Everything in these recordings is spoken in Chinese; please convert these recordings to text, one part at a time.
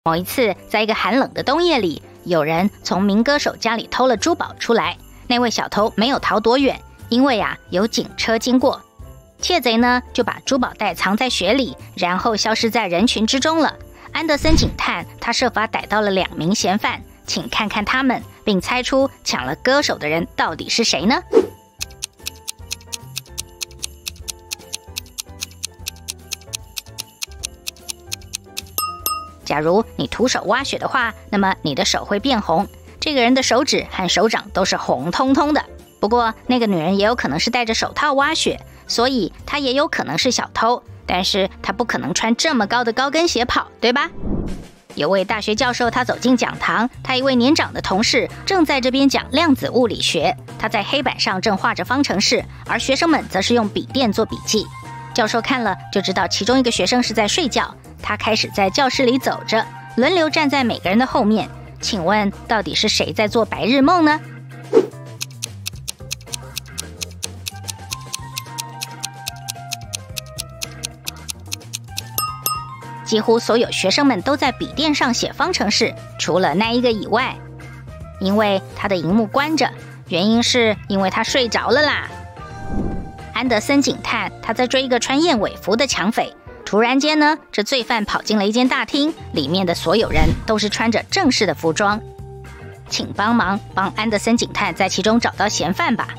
某一次，在一个寒冷的冬夜里，有人从名歌手家里偷了珠宝出来。那位小偷没有逃多远，因为有警车经过。窃贼呢，就把珠宝袋藏在雪里，然后消失在人群之中了。安德森警探他设法逮到了2名嫌犯，请看看他们，并猜出抢了歌手的人到底是谁呢？假如你徒手挖雪的话，那么你的手会变红。这个人的手指和手掌都是红彤彤的。不过，那个女人也有可能是戴着手套挖雪，所以她也有可能是小偷。但是她不可能穿这么高的高跟鞋跑，对吧？有位大学教授，他走进讲堂，他一位年长的同事正在这边讲量子物理学。他在黑板上正画着方程式，而学生们则是用笔电做笔记。教授看了就知道其中一个学生是在睡觉，他开始在教室里走着，轮流站在每个人的后面。请问到底是谁在做白日梦呢？几乎所有学生们都在笔电上写方程式，除了那一个以外。因为他的荧幕关着，原因是因为他睡着了啦。安德森警探他在追一个穿燕尾服的抢匪。突然间呢，这罪犯跑进了一间大厅，里面的所有人都是穿着正式的服装。请帮忙帮安德森警探在其中找到嫌犯吧。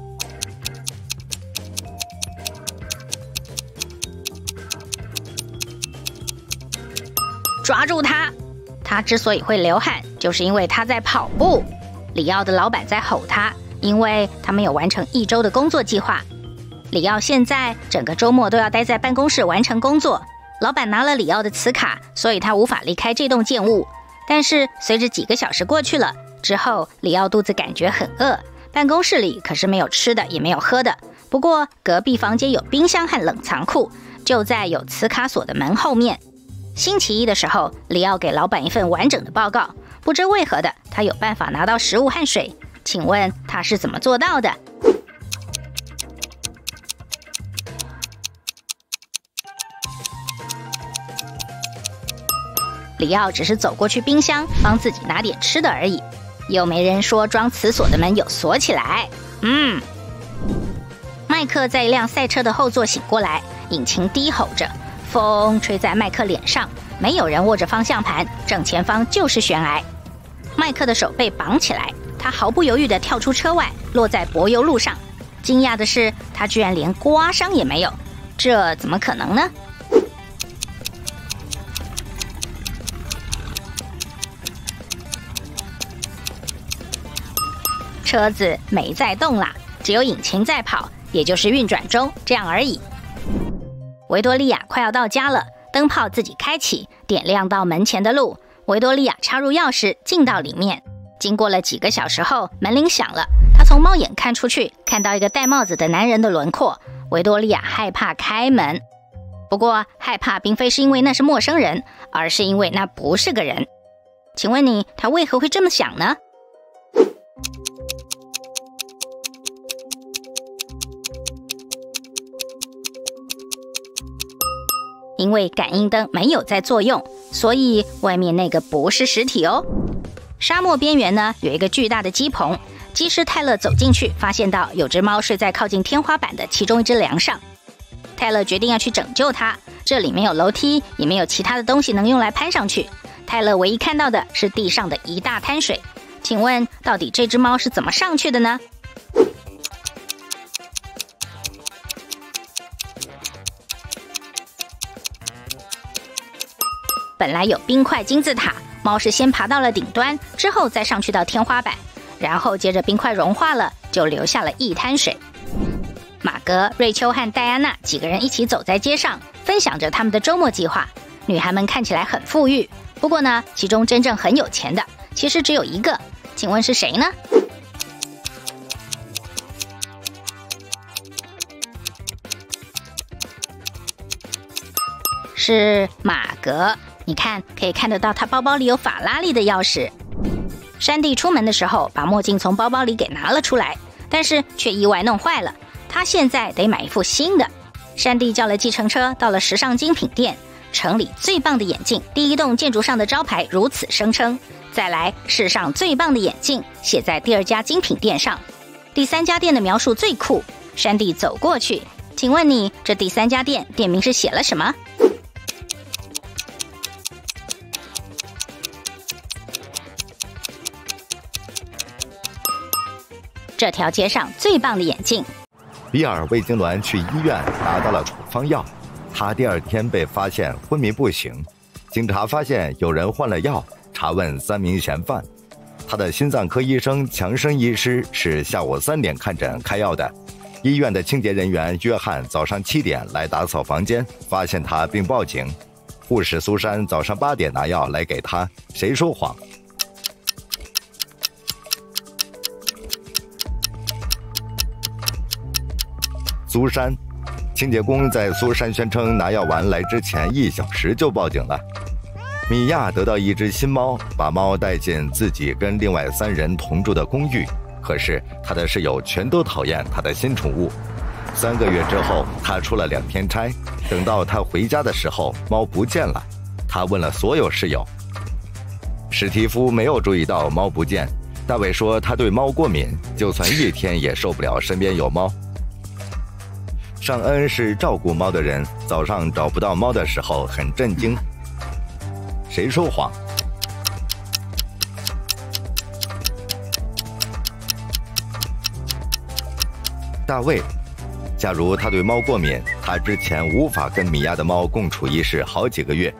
抓住他！他之所以会流汗，就是因为他在跑步。里奥的老板在吼他，因为他没有完成1周的工作计划。里奥现在整个周末都要待在办公室完成工作。老板拿了里奥的磁卡，所以他无法离开这栋建物。但是随着几个小时过去了之后，里奥肚子感觉很饿，办公室里可是没有吃的也没有喝的。不过隔壁房间有冰箱和冷藏库，就在有磁卡锁的门后面。星期一的时候，里奥给老板一份完整的报告，不知为何的，他有办法拿到食物和水。请问他是怎么做到的？里奥只是走过去冰箱，帮自己拿点吃的而已。又没人说装磁锁的门有锁起来。麦克在一辆赛车的后座醒过来，引擎低吼着，风吹在麦克脸上，没有人握着方向盘，正前方就是悬崖。麦克的手被绑起来，他毫不犹豫地跳出车外，落在柏油路上。惊讶的是，他居然连刮伤也没有，这怎么可能呢？车子没在动啦，只有引擎在跑，也就是运转中，这样而已。维多利亚快要到家了，灯泡自己开启，点亮到门前的路。维多利亚插入钥匙，进到里面。经过了几个小时后，门铃响了。她从猫眼看出去，看到一个戴帽子的男人的轮廓。维多利亚害怕开门，不过害怕并非是因为那是陌生人，而是因为那不是个人。请问你，他为何会这么想呢？因为感应灯没有在作用，所以外面那个不是实体哦。沙漠边缘呢，有一个巨大的鸡棚。机师泰勒走进去，发现到有只猫睡在靠近天花板的其中一只梁上。泰勒决定要去拯救它。这里没有楼梯，也没有其他的东西能用来攀上去。泰勒唯一看到的是地上的一大滩水。请问，到底这只猫是怎么上去的呢？本来有冰块金字塔，猫是先爬到了顶端，之后再上去到天花板，然后接着冰块融化了，就留下了一滩水。马格、瑞秋和戴安娜几个人一起走在街上，分享着他们的周末计划。女孩们看起来很富裕，不过呢，其中真正很有钱的其实只有一个。请问是谁呢？是马格。你看，可以看得到他包包里有法拉利的钥匙。山地出门的时候，把墨镜从包包里给拿了出来，但是却意外弄坏了。他现在得买一副新的。山地叫了计程车到了时尚精品店， 城里最棒的眼镜，第一栋建筑上的招牌如此声称。再来，世上最棒的眼镜写在第二家精品店上。第三家店的描述最酷。山地走过去，请问你这第三家店店名是写了什么？这条街上最棒的眼镜。 比尔魏痉挛去医院拿到了处方药，他第二天被发现昏迷不醒。警察发现有人换了药，查问3名嫌犯。他的心脏科医生强生医师是下午3点看诊开药的。医院的清洁人员约翰早上7点来打扫房间，发现他并报警。护士苏珊早上8点拿药来给他，谁说谎？苏珊，清洁工在苏珊宣称拿药丸来之前1小时就报警了。米娅得到一只新猫，把猫带进自己跟另外3人同住的公寓，可是他的室友全都讨厌他的新宠物。3个月之后，他出了2天差，等到他回家的时候，猫不见了。他问了所有室友，史蒂夫没有注意到猫不见。大卫说他对猫过敏，就算1天也受不了身边有猫。尚恩是照顾猫的人，早上找不到猫的时候很震惊。谁说谎？大卫，假如他对猫过敏，他之前无法跟米娅的猫共处一室好几个月。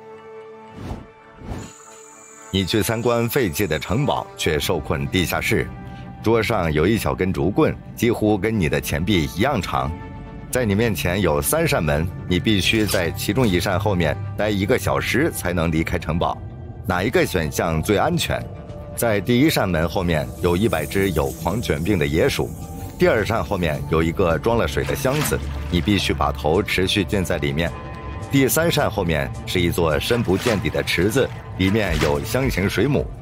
你去参观废弃的城堡，却受困地下室，桌上有一小根竹棍，几乎跟你的前臂一样长。在你面前有3扇门，你必须在其中1扇后面待1个小时才能离开城堡。哪一个选项最安全？在第1扇门后面有100只有狂犬病的野鼠，第2扇后面有一个装了水的箱子，你必须把头持续浸在里面。第3扇后面是一座深不见底的池子，里面有箱型水母。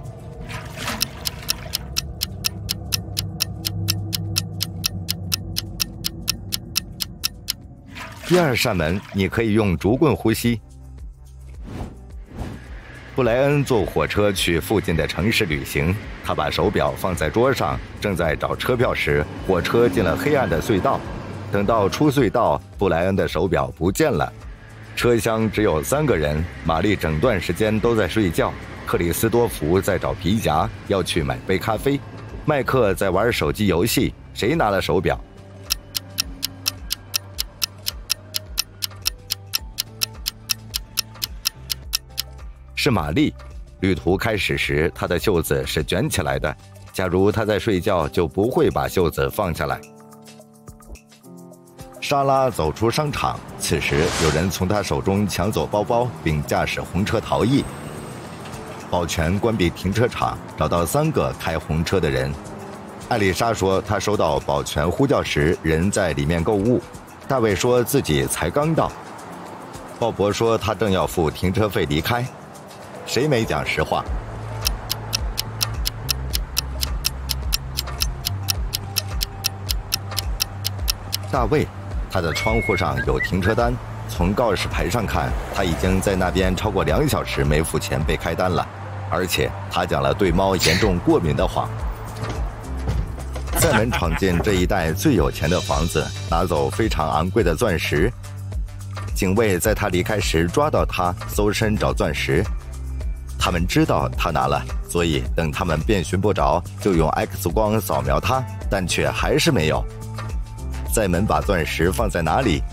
第2扇门，你可以用竹棍呼吸。布莱恩坐火车去附近的城市旅行，他把手表放在桌上，正在找车票时，火车进了黑暗的隧道。等到出隧道，布莱恩的手表不见了。车厢只有3个人，玛丽整段时间都在睡觉。克里斯多福在找皮夹，要去买杯咖啡。麦克在玩手机游戏，谁拿了手表？是玛丽。旅途开始时，她的袖子是卷起来的。假如她在睡觉，就不会把袖子放下来。莎拉走出商场，此时有人从她手中抢走包包，并驾驶红车逃逸。保全关闭停车场，找到3个开红车的人。艾丽莎说，她收到保全呼叫时，人在里面购物。大卫说自己才刚到。鲍勃说他正要付停车费离开。谁没讲实话？大卫，他的窗户上有停车单，从告示牌上看，他已经在那边超过2小时没付钱被开单了，而且他讲了对猫严重过敏的谎。塞门闯进这一带最有钱的房子，拿走非常昂贵的钻石。警卫在他离开时抓到他，搜身找钻石。他们知道他拿了，所以等他们遍寻不着，就用 X 光扫描他，但却还是没有。塞门把钻石放在哪里？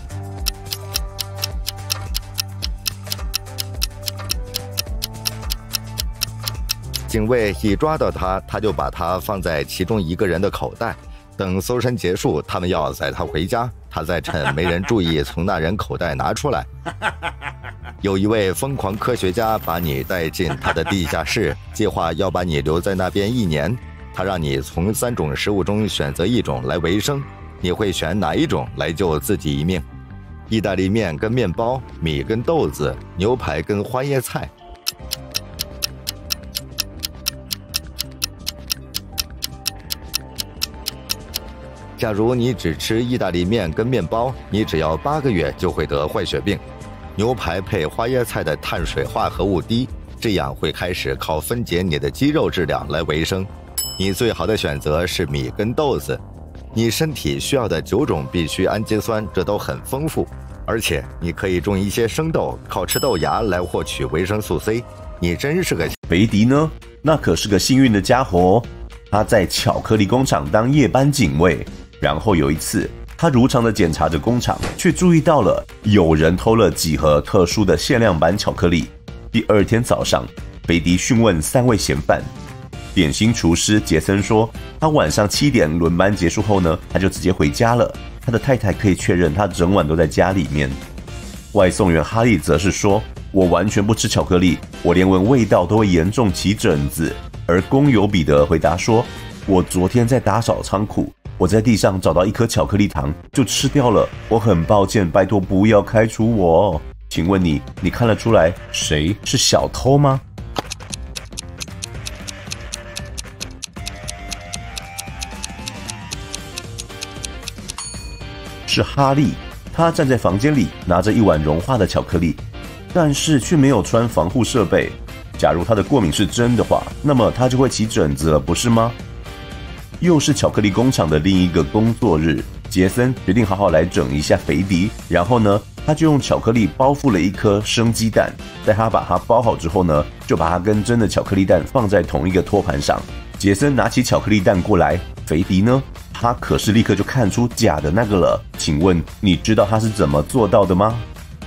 警卫一抓到他，他就把他放在其中1个人的口袋。等搜身结束，他们要载他回家，他再趁没人注意从那人口袋拿出来。有一位疯狂科学家把你带进他的地下室，计划要把你留在那边1年。他让你从3种食物中选择1种来维生，你会选哪一种来救自己一命？意大利面跟面包，米跟豆子，牛排跟花椰菜。假如你只吃意大利面跟面包，你只要8个月就会得坏血病。 牛排配花椰菜的碳水化合物低，这样会开始靠分解你的肌肉质量来维生。你最好的选择是米跟豆子，你身体需要的9种必需氨基酸这都很丰富，而且你可以种一些生豆，靠吃豆芽来获取维生素 C。你真是个…… 肥迪呢？那可是个幸运的家伙哦，他在巧克力工厂当夜班警卫，然后有一次，他如常的检查着工厂，却注意到了有人偷了几盒特殊的限量版巧克力。第2天早上，肥迪讯问3位嫌犯。点心厨师杰森说，他晚上7点轮班结束后呢，他就直接回家了。他的太太可以确认他整晚都在家里面。外送员哈利则是说，我完全不吃巧克力，我连闻味道都会严重起疹子。而工友彼得回答说，我昨天在打扫仓库，我在地上找到一颗巧克力糖，就吃掉了。我很抱歉，拜托不要开除我。请问你看得出来谁是小偷吗？是哈利，他站在房间里拿着一碗融化的巧克力，但是却没有穿防护设备。假如他的过敏是真的话，那么他就会起疹子了，不是吗？又是巧克力工厂的另一个工作日，杰森决定好好来整一下肥迪，然后呢，他就用巧克力包覆了一颗生鸡蛋，在他把它包好之后呢，就把它跟真的巧克力蛋放在同一个托盘上。杰森拿起巧克力蛋过来，肥迪呢？他可是立刻就看出假的那个了。请问你知道他是怎么做到的吗？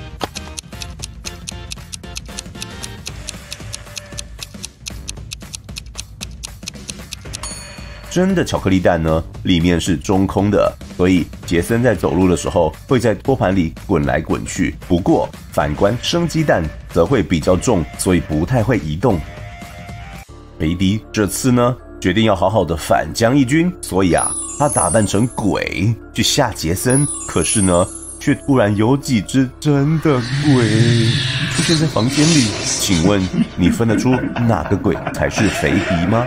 真的巧克力蛋呢，里面是中空的，所以杰森在走路的时候会在托盘里滚来滚去。不过反观生鸡蛋则会比较重，所以不太会移动。肥迪这次呢，决定要好好的反将一军，所以啊，他打扮成鬼去吓杰森。可是呢，却突然有几只真的鬼出现在房间里。请问你分得出哪个鬼才是肥迪吗？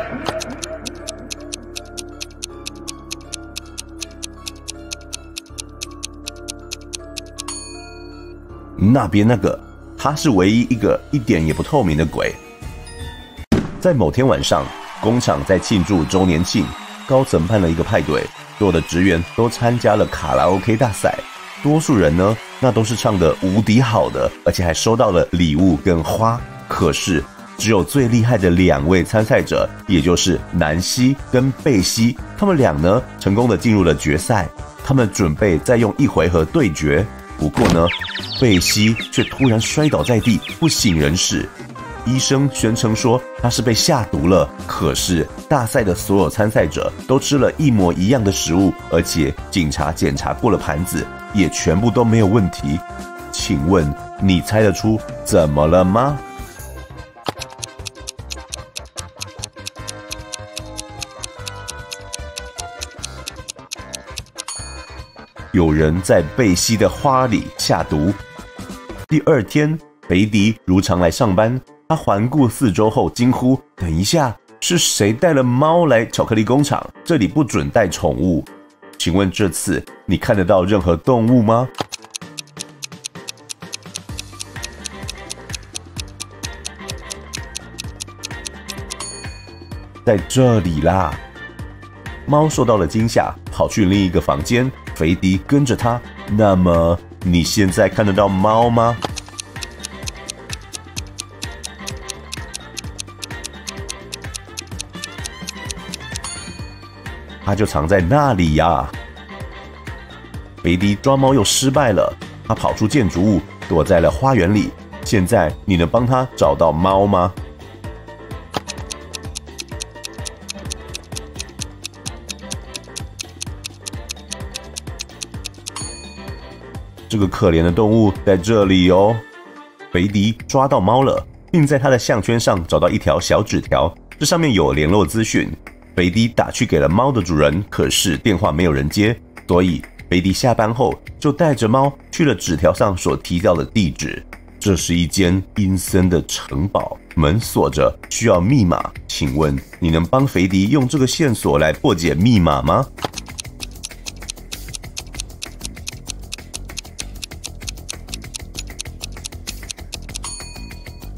那边那个，他是唯一一个一点也不透明的鬼。在某天晚上，工厂在庆祝周年庆，高层办了一个派对，所有的职员都参加了卡拉 OK 大赛。多数人呢，那都是唱得无敌好的，而且还收到了礼物跟花。可是只有最厉害的2位参赛者，也就是南希跟贝西，他们俩呢，成功的进入了决赛。他们准备再用1回合对决。不过呢，贝西却突然摔倒在地，不省人事。医生宣称说他是被下毒了，可是大赛的所有参赛者都吃了一模一样的食物，而且警察检查过了盘子，也全部都没有问题。请问你猜得出怎么了吗？有人在贝西的花里下毒。第2天，肥迪如常来上班，他环顾四周后惊呼：等一下，是谁带了猫来巧克力工厂？这里不准带宠物。请问这次你看得到任何动物吗？在这里啦！猫受到了惊吓，跑去另一个房间，肥迪跟着他。那么你现在看得到猫吗？它就藏在那里呀。肥迪抓猫又失败了，他跑出建筑物，躲在了花园里。现在你能帮他找到猫吗？这个可怜的动物在这里哦。肥迪抓到猫了，并在它的项圈上找到一条小纸条，这上面有联络资讯。肥迪打去给了猫的主人，可是电话没有人接，所以肥迪下班后就带着猫去了纸条上所提到的地址。这是一间阴森的城堡，门锁着，需要密码。请问你能帮肥迪用这个线索来破解密码吗？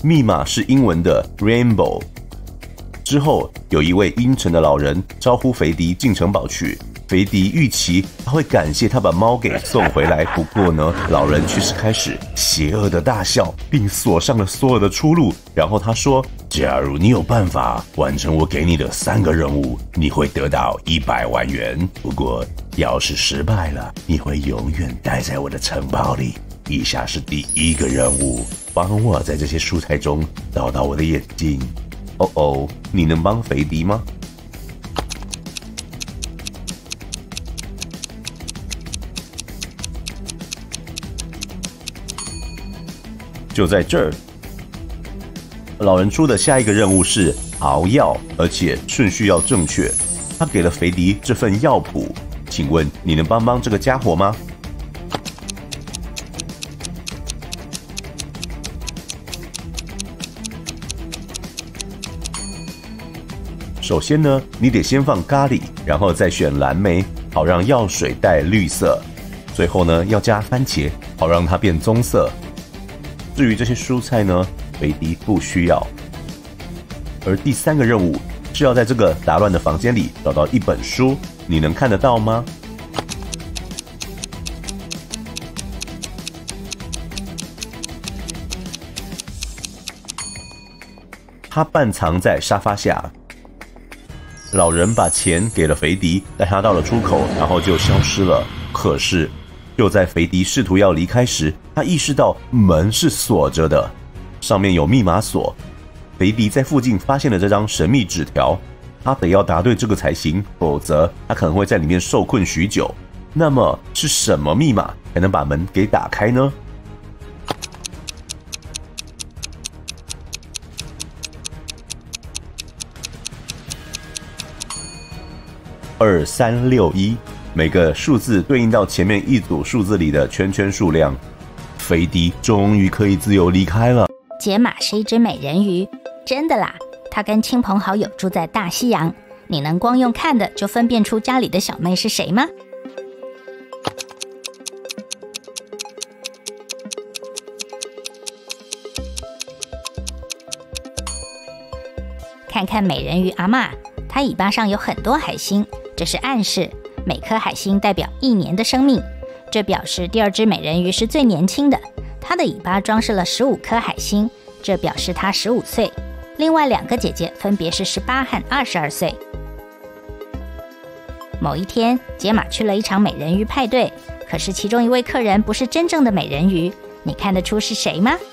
密码是英文的 Rainbow。之后，有一位阴沉的老人招呼肥迪进城堡去。肥迪预期他会感谢他把猫给送回来，不过呢，老人却是开始邪恶的大笑，并锁上了所有的出路。然后他说：“假如你有办法完成我给你的3个任务，你会得到100万元。不过，要是失败了，你会永远待在我的城堡里。以下是第1个任务，帮我在这些蔬菜中找到我的眼睛。”哦，你能帮肥迪吗？就在这儿，老人出的下一个任务是熬药，而且顺序要正确。他给了肥迪这份药谱，请问你能帮这个家伙吗？首先呢，你得先放咖喱，然后再选蓝莓，好让药水带绿色。最后呢，要加番茄，好让它变棕色。至于这些蔬菜呢，肥迪不需要。而第3个任务是要在这个杂乱的房间里找到一本书，你能看得到吗？它半藏在沙发下。老人把钱给了肥迪，带他到了出口，然后就消失了。可是就在肥迪试图要离开时，他意识到门是锁着的，上面有密码锁。肥迪在附近发现了这张神秘纸条，他得要答对这个才行，否则他可能会在里面受困许久。那么是什么密码才能把门给打开呢？2361，每个数字对应到前面一组数字里的圈圈数量。肥迪终于可以自由离开了。 杰玛是一只美人鱼，真的啦，她跟亲朋好友住在大西洋。你能光用看的就分辨出家里的小妹是谁吗？看看美人鱼阿嬷，她尾巴上有很多海星，这是暗示每颗海星代表1年的生命。这表示第2只美人鱼是最年轻的，她的尾巴装饰了15颗海星，这表示她15岁。另外2个姐姐分别是18和22岁。某一天，杰玛去了一场美人鱼派对，可是其中一位客人不是真正的美人鱼，你看得出是谁吗？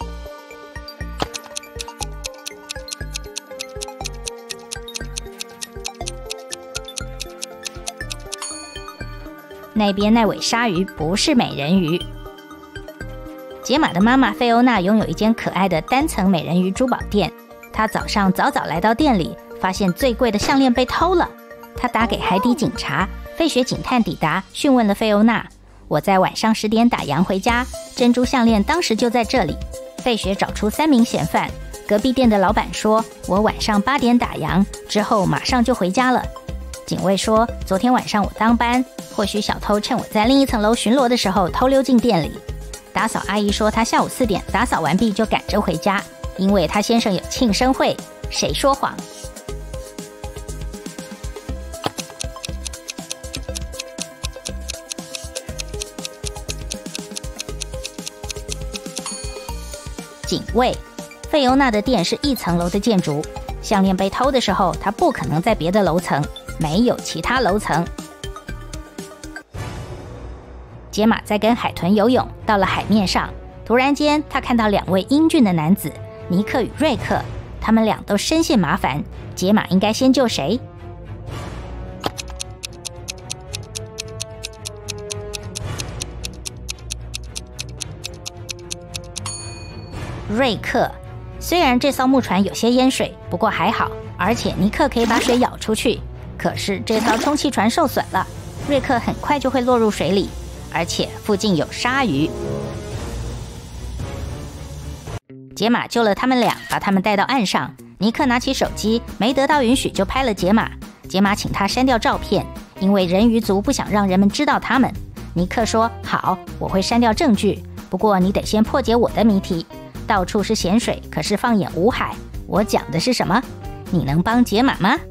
那边那尾鲨鱼不是美人鱼。杰玛的妈妈费欧娜拥有一间可爱的单层美人鱼珠宝店。她早上早早来到店里，发现最贵的项链被偷了。她打给海底警察，费雪警探抵达，讯问了费欧娜：“我在晚上10点打烊回家，珍珠项链当时就在这里。”费雪找出3名嫌犯。隔壁店的老板说：“我晚上8点打烊之后马上就回家了。”警卫说：“昨天晚上我当班，或许小偷趁我在另一层楼巡逻的时候偷溜进店里。”打扫阿姨说她下午4点打扫完毕就赶着回家，因为她先生有庆生会。谁说谎？警卫，费欧娜的店是1层楼的建筑，项链被偷的时候，她不可能在别的楼层。没有其他楼层。杰玛在跟海豚游泳，到了海面上，突然间他看到2位英俊的男子，尼克与瑞克，他们俩都深陷麻烦。杰玛应该先救谁？瑞克。虽然这艘木船有些淹水，不过还好，而且尼克可以把水舀出去。可是这艘充气船受损了，瑞克很快就会落入水里，而且附近有鲨鱼。杰玛救了他们俩，把他们带到岸上。尼克拿起手机，没得到允许就拍了杰玛。杰玛请他删掉照片，因为人鱼族不想让人们知道他们。尼克说：“好，我会删掉证据，不过你得先破解我的谜题。 到处是咸水，可是放眼无海。我讲的是什么？你能帮解码吗？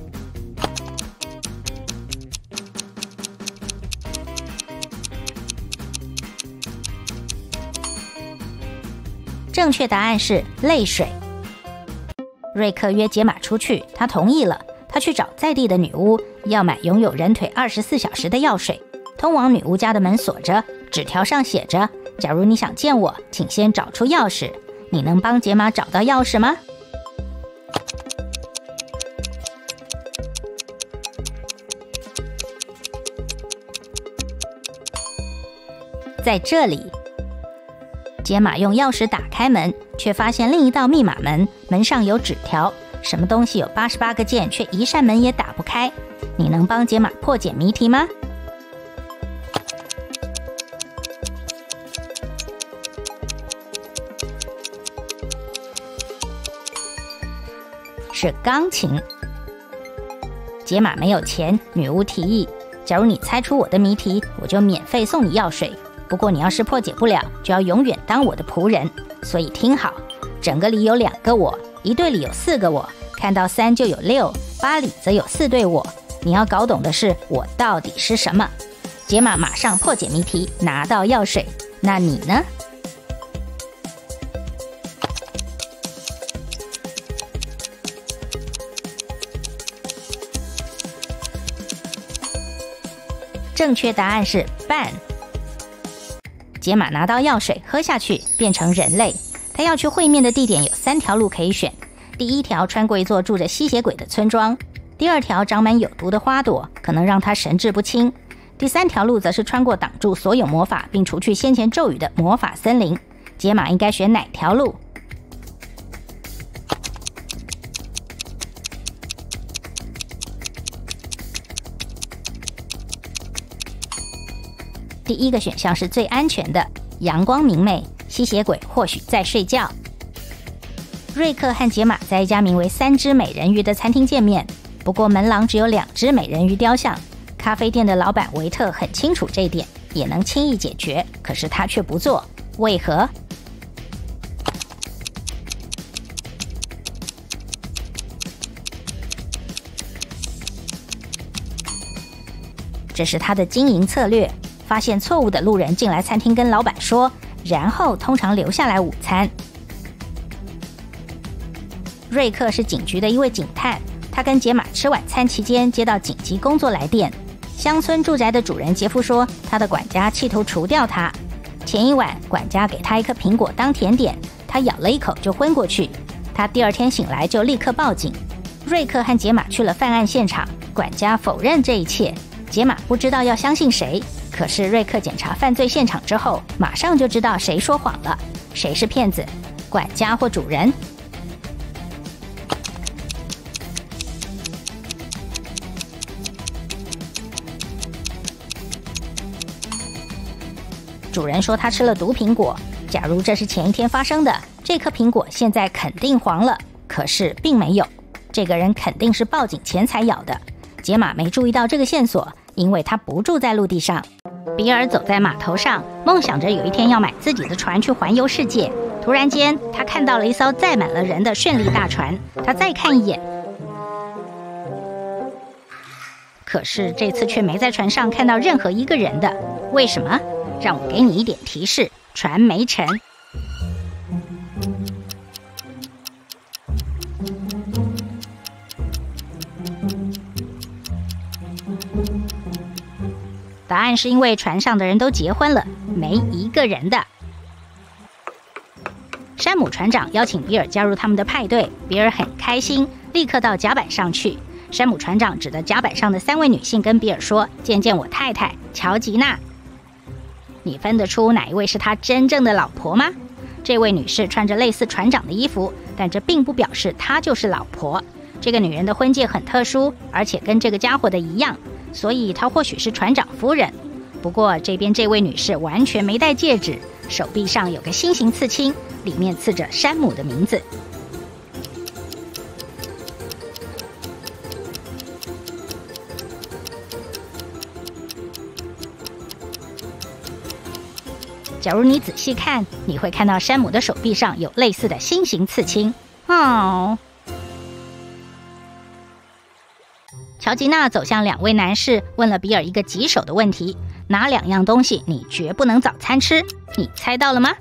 正确答案是泪水。瑞克约解码出去，他同意了。他去找在地的女巫，要买拥有人腿24小时的药水。通往女巫家的门锁着，纸条上写着：假如你想见我，请先找出钥匙。你能帮解码找到钥匙吗？在这里，解码用钥匙打开门，却发现另一道密码门，门上有纸条。什么东西有88个键，却一扇门也打不开？你能帮解码破解谜题吗？是钢琴。解码没有钱，女巫提议：假如你猜出我的谜题，我就免费送你药水。不过你要是破解不了，就要永远当我的仆人。所以听好，整个里有2个我，一队里有4个我，看到3就有6， 8里则有4对我。你要搞懂的是我到底是什么。解码马上破解谜题，拿到药水。那你呢？正确答案是半。解码拿到药水，喝下去变成人类。他要去会面的地点有3条路可以选。第一条穿过一座住着吸血鬼的村庄，第2条长满有毒的花朵，可能让他神志不清。第3条路则是穿过挡住所有魔法并除去先前咒语的魔法森林。解码应该选哪条路？第一个选项是最安全的，阳光明媚，吸血鬼或许在睡觉。瑞克和解码在一家名为3只美人鱼的餐厅见面，不过门廊只有2只美人鱼雕像。咖啡店的老板维特很清楚这一点，也能轻易解决，可是他却不做，为何？这是他的经营策略。发现错误的路人进来餐厅跟老板说，然后通常留下来午餐。瑞克是警局的一位警探，他跟解码吃晚餐期间接到紧急工作来电。乡村住宅的主人杰夫说，他的管家企图除掉他。前一晚，管家给他一颗苹果当甜点，他咬了一口就昏过去。他第2天醒来就立刻报警。瑞克和解码去了犯案现场，管家否认这一切，解码不知道要相信谁。可是瑞克检查犯罪现场之后，马上就知道谁说谎了，谁是骗子，管家或主人。主人说他吃了毒苹果，假如这是前一天发生的，这颗苹果现在肯定黄了。可是并没有，这个人肯定是报警前才咬的。解码没注意到这个线索，因为他不住在陆地上。比尔走在码头上，梦想着有一天要买自己的船去环游世界。突然间，他看到了一艘载满了人的绚丽大船。他再看一眼，可是这次却没在船上看到任何一个人的。为什么？让我给你一点提示，船没沉。答案是因为船上的人都结婚了，没一个人的。山姆船长邀请比尔加入他们的派对，比尔很开心，立刻到甲板上去。山姆船长指着甲板上的3位女性跟比尔说：“见见我太太乔吉娜。你分得出哪一位是他真正的老婆吗？”这位女士穿着类似船长的衣服，但这并不表示她就是老婆。这个女人的婚戒很特殊，而且跟这个家伙的一样，所以她或许是船长夫人。不过这边这位女士完全没戴戒指，手臂上有个心形刺青，里面刺着山姆的名字。 假如你仔细看，你会看到山姆的手臂上有类似的心形刺青。哦。乔吉娜走向2位男士，问了比尔一个棘手的问题：哪2样东西你绝不能早餐吃？你猜到了吗？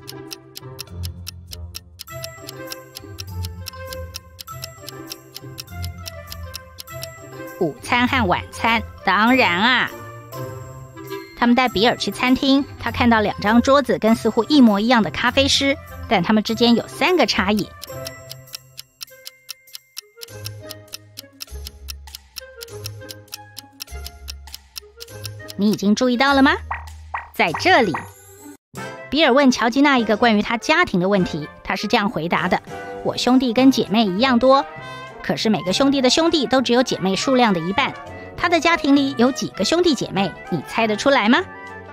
午餐和晚餐，当然啊。他们带比尔去餐厅，他看到2张桌子跟似乎一模一样的咖啡师，但他们之间有3个差异。你已经注意到了吗？在这里。比尔问乔吉娜一个关于他家庭的问题，他是这样回答的：我兄弟跟姐妹一样多，可是每个兄弟的兄弟都只有姐妹数量的1半。他的家庭里有几个兄弟姐妹？你猜得出来吗？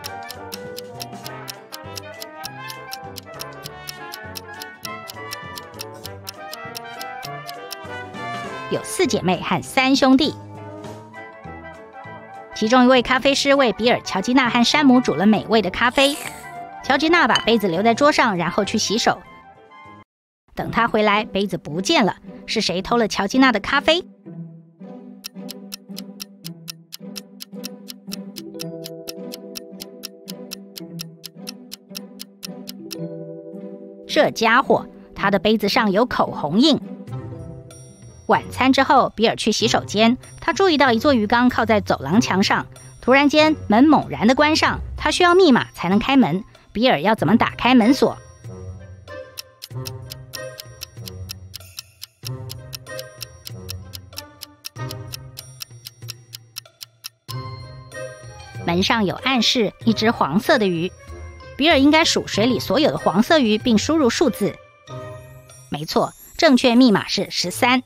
有4姐妹和3兄弟。其中一位咖啡师为比尔、乔吉娜和山姆煮了美味的咖啡。乔吉娜把杯子留在桌上，然后去洗手。等他回来，杯子不见了。是谁偷了乔吉娜的咖啡？这家伙，他的杯子上有口红印。晚餐之后，比尔去洗手间，他注意到一座鱼缸靠在走廊墙上。突然间，门猛然地关上，他需要密码才能开门。比尔要怎么打开门锁？门上有暗示一只黄色的鱼。比尔应该数水里所有的黄色鱼，并输入数字。没错，正确密码是13。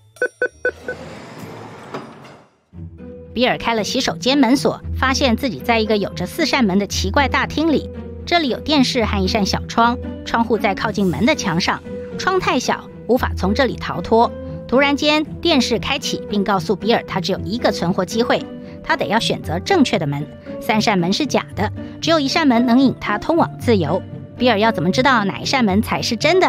比尔开了洗手间门锁，发现自己在一个有着4扇门的奇怪大厅里。这里有电视和一扇小窗，窗户在靠近门的墙上。窗太小，无法从这里逃脱。突然间，电视开启，并告诉比尔他只有1个存活机会，他得要选择正确的门。3扇门是假的，只有1扇门能引他通往自由。比尔要怎么知道哪一扇门才是真的？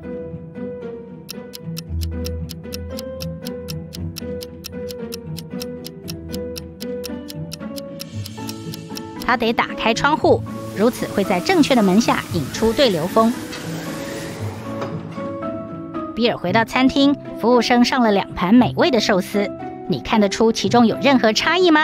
他得打开窗户，如此会在正确的门下引出对流风。比尔回到餐厅，服务生上了2盘美味的寿司。你看得出其中有任何差异吗？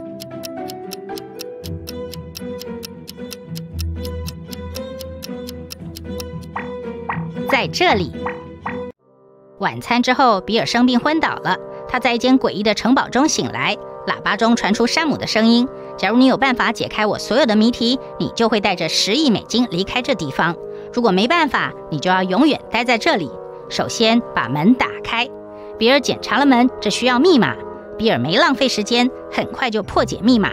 在这里。晚餐之后，比尔生病昏倒了。他在一间诡异的城堡中醒来，喇叭中传出山姆的声音：假如你有办法解开我所有的谜题，你就会带着10亿美金离开这地方。如果没办法，你就要永远待在这里。首先把门打开。比尔检查了门，这需要密码。比尔没浪费时间，很快就破解密码。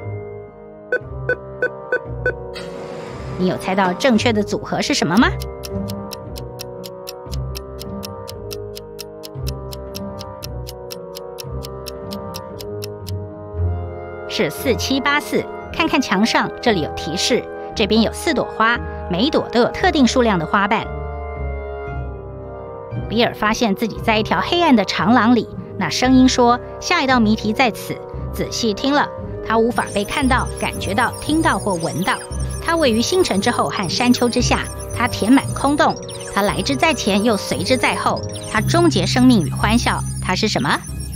你有猜到正确的组合是什么吗？是4784。看看墙上，这里有提示，这边有4朵花，每一朵都有特定数量的花瓣。比尔发现自己在一条黑暗的长廊里，那声音说下一道谜题在此。仔细听了，他无法被看到、感觉到、听到或闻到。他位于星辰之后和山丘之下，他填满空洞，他来之在前又随之在后，他终结生命与欢笑。他是什么？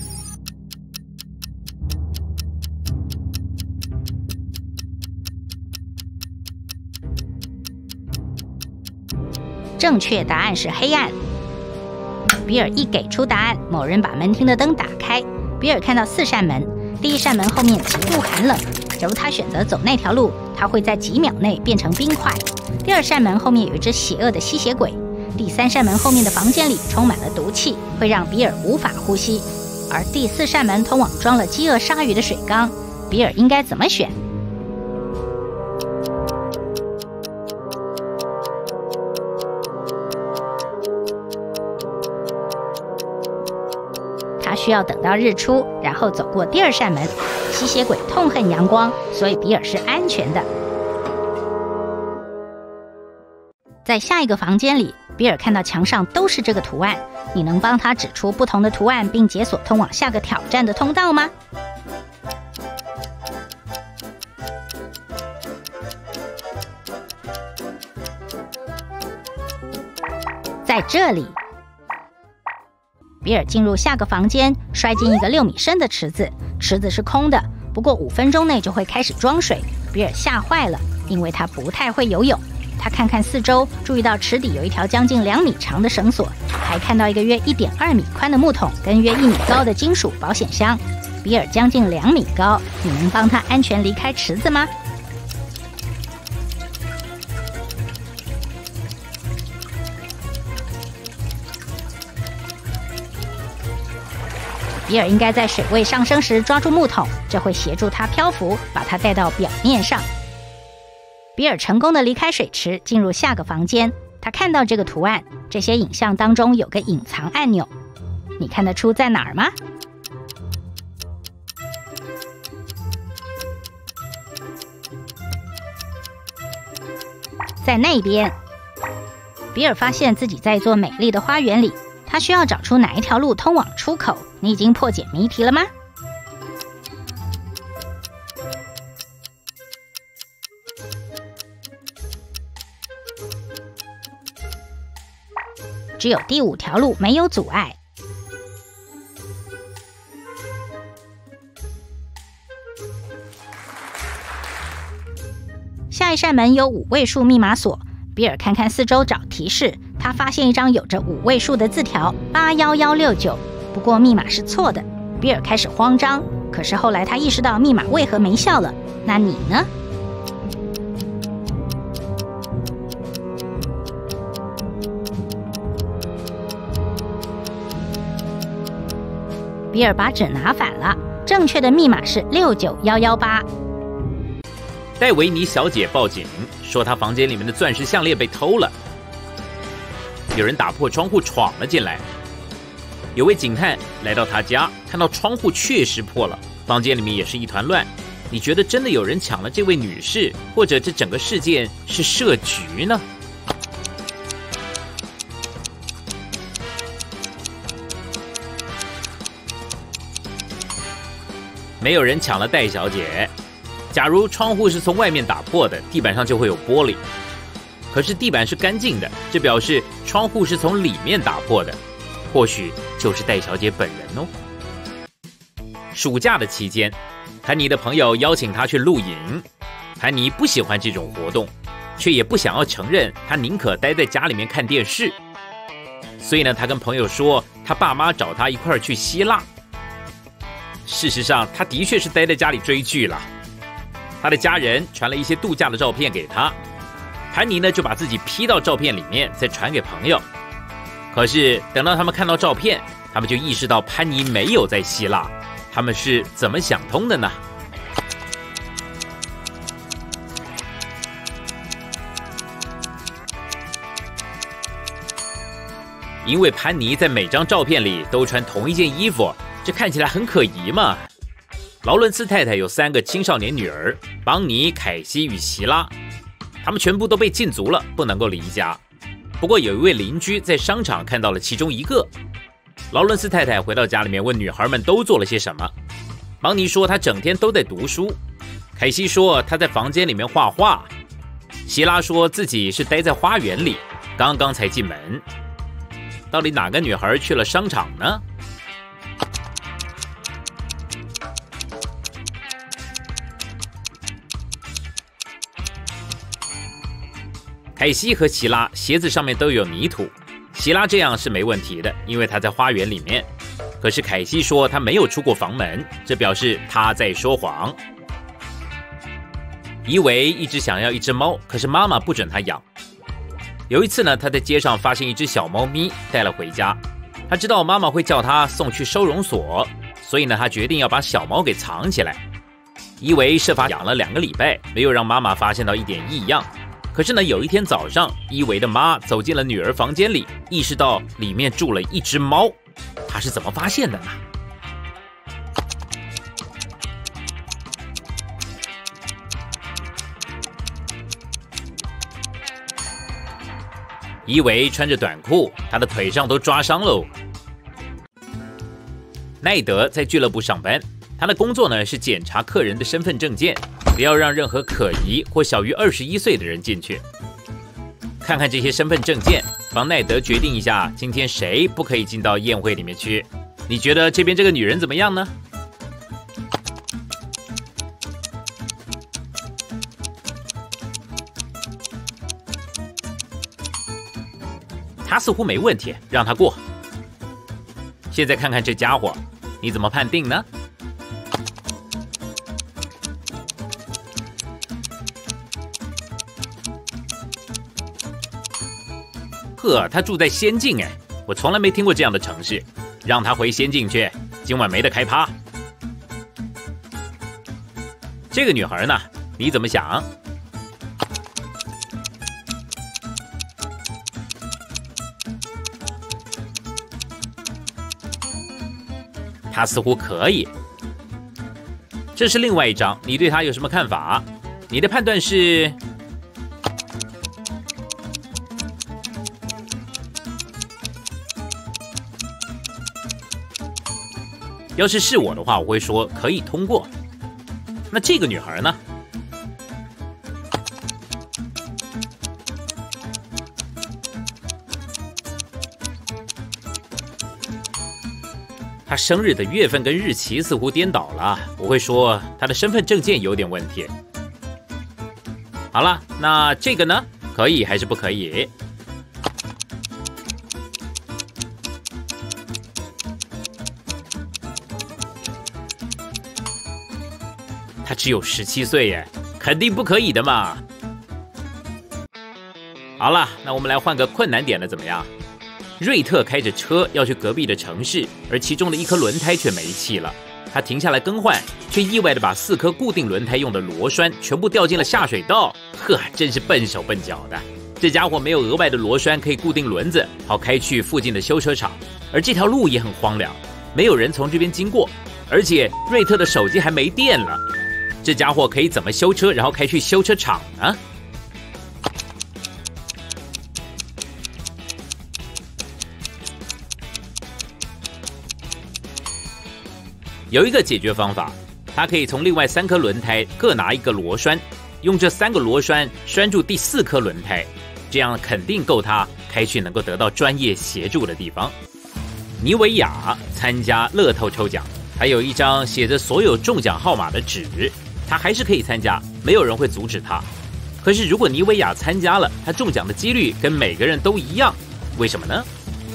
正确答案是黑暗。比尔一给出答案，某人把门厅的灯打开。比尔看到4扇门，第1扇门后面极度寒冷，假如他选择走那条路，他会在几秒内变成冰块。第2扇门后面有一只邪恶的吸血鬼。第3扇门后面的房间里充满了毒气，会让比尔无法呼吸。而第4扇门通往装了饥饿鲨鱼的水缸。比尔应该怎么选？他需要等到日出，然后走过第2扇门。吸血鬼痛恨阳光，所以比尔是安全的。 在下一个房间里，比尔看到墙上都是这个图案，你能帮他指出不同的图案，并解锁通往下个挑战的通道吗？在这里，比尔进入下个房间，摔进一个6米深的池子，池子是空的，不过5分钟内就会开始装水。比尔吓坏了，因为他不太会游泳。他看看四周，注意到池底有一条将近2米长的绳索，还看到一个约1.2米宽的木桶跟约1米高的金属保险箱。比尔将近2米高，你能帮他安全离开池子吗？比尔应该在水位上升时抓住木桶，这会协助他漂浮，把它带到表面上。比尔成功的离开水池，进入下个房间。他看到这个图案，这些影像当中有个隐藏按钮，你看得出在哪儿吗？在那边。比尔发现自己在一座美丽的花园里，他需要找出哪一条路通往出口。你已经破解谜题了吗？只有第5条路没有阻碍。下一扇门有5位数密码锁。比尔看看四周找提示，他发现一张有着5位数的字条81169，不过密码是错的。比尔开始慌张，可是后来他意识到密码为何没效了。那你呢？比尔把纸拿反了，正确的密码是69118。 戴维尼小姐报警说，她房间里面的钻石项链被偷了，有人打破窗户闯了进来。有位警探来到她家，看到窗户确实破了，房间里面也是一团乱。你觉得真的有人抢了这位女士，或者这整个事件是设局呢？没有人抢了戴小姐。假如窗户是从外面打破的，地板上就会有玻璃。可是地板是干净的，这表示窗户是从里面打破的，或许就是戴小姐本人哦。暑假的期间，潘妮的朋友邀请她去露营。潘妮不喜欢这种活动，却也不想要承认，她宁可待在家里面看电视。所以呢，她跟朋友说，她爸妈找她一块儿去希腊。事实上，她的确是待在家里追剧了。他的家人传了一些度假的照片给他，潘妮呢就把自己 P 到照片里面，再传给朋友。可是等到他们看到照片，他们就意识到潘妮没有在希腊，他们是怎么想通的呢？因为潘妮在每张照片里都穿同一件衣服，这看起来很可疑嘛。劳伦斯太太有3个青少年女儿，邦尼、凯西与席拉，他们全部都被禁足了，不能够离家。不过有一位邻居在商场看到了其中一个。劳伦斯太太回到家里面问女孩们都做了些什么。邦尼说他整天都在读书，凯西说他在房间里面画画，席拉说自己是待在花园里，刚刚才进门。到底哪个女孩去了商场呢？凯西和席拉鞋子上面都有泥土，席拉这样是没问题的，因为他在花园里面。可是凯西说他没有出过房门，这表示他在说谎。伊维一直想要一只猫，可是妈妈不准他养。有一次呢，他在街上发现一只小猫咪，带了回家。他知道妈妈会叫他送去收容所，所以呢，他决定要把小猫给藏起来。伊维设法养了2个礼拜，没有让妈妈发现到一点异样。可是呢，有一天早上，伊维的妈走进了女儿房间里，意识到里面住了一只猫。她是怎么发现的呢？ 伊维穿着短裤，他的腿上都抓伤喽。奈德在俱乐部上班，他的工作呢是检查客人的身份证件，不要让任何可疑或小于21岁的人进去。看看这些身份证件，帮奈德决定一下今天谁不可以进到宴会里面去。你觉得这边这个女人怎么样呢？她似乎没问题，让她过。现在看看这家伙，你怎么判定呢？呵，他住在仙境哎，我从来没听过这样的城市。让他回仙境去，今晚没得开趴。这个女孩呢，你怎么想？她似乎可以。这是另外一张，你对她有什么看法？你的判断是？要是我的话，我会说可以通过。那这个女孩呢？她生日的月份跟日期似乎颠倒了，我会说她的身份证件有点问题。好了，那这个呢？可以还是不可以？他只有17岁耶，肯定不可以的嘛。好了，那我们来换个困难点的怎么样？瑞特开着车要去隔壁的城市，而其中的一颗轮胎却没气了。他停下来更换，却意外的把4颗固定轮胎用的螺栓全部掉进了下水道。呵，真是笨手笨脚的。这家伙没有额外的螺栓可以固定轮子，好开去附近的修车厂。而这条路也很荒凉，没有人从这边经过，而且瑞特的手机还没电了。这家伙可以怎么修车，然后开去修车厂呢？有一个解决方法，他可以从另外3颗轮胎各拿1个螺栓，用这3个螺栓拴住第4颗轮胎，这样肯定够他开去能够得到专业协助的地方。尼维亚参加乐透抽奖，还有一张写着所有中奖号码的纸。他还是可以参加，没有人会阻止他。可是如果尼维亚参加了，他中奖的几率跟每个人都一样，为什么呢？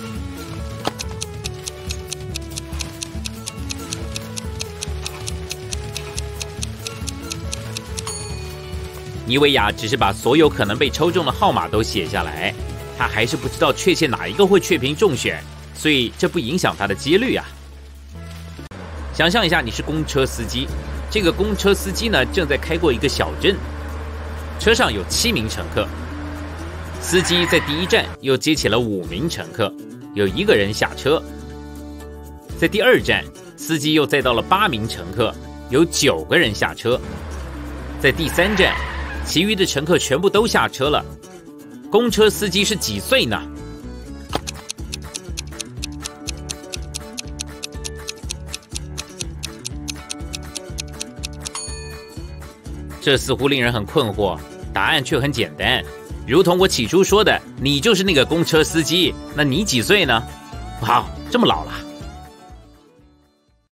尼维亚只是把所有可能被抽中的号码都写下来，他还是不知道确切哪一个会确评中选，所以这不影响他的几率啊。想象一下，你是公车司机。这个公车司机呢，正在开过一个小镇，车上有7名乘客。司机在第1站又接起了5名乘客，有1个人下车。在第2站，司机又载到了8名乘客，有9个人下车。在第3站，其余的乘客全部都下车了。公车司机是几岁呢？这似乎令人很困惑，答案却很简单，如同我起初说的，你就是那个公车司机。那你几岁呢？哇，这么老了。